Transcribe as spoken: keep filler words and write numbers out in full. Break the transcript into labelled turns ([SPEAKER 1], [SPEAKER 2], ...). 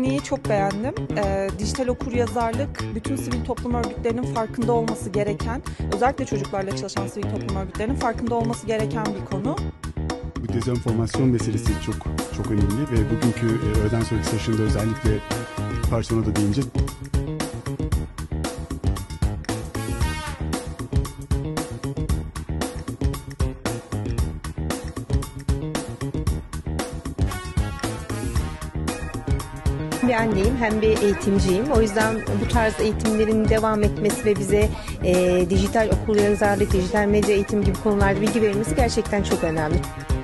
[SPEAKER 1] etkinliği çok beğendim. Ee, dijital okuryazarlık bütün sivil toplum örgütlerinin farkında olması gereken, özellikle çocuklarla çalışan sivil toplum örgütlerinin farkında olması gereken bir konu.
[SPEAKER 2] Bu dezenformasyon meselesi çok çok önemli ve bugünkü e, öğleden sonraki session'da özellikle Parson'a da değineceğiz.
[SPEAKER 3] Bir anneyim hem bir eğitimciyim. O yüzden bu tarz eğitimlerin devam etmesi ve bize e, dijital okuryazarlık, dijital medya eğitimi gibi konularda bilgi verilmesi gerçekten çok önemli.